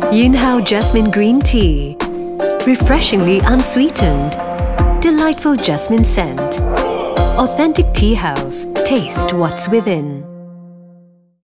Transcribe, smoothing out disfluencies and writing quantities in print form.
Yinhao Jasmine Green Tea. Refreshingly unsweetened. Delightful jasmine scent. Authentic tea house. Taste what's within.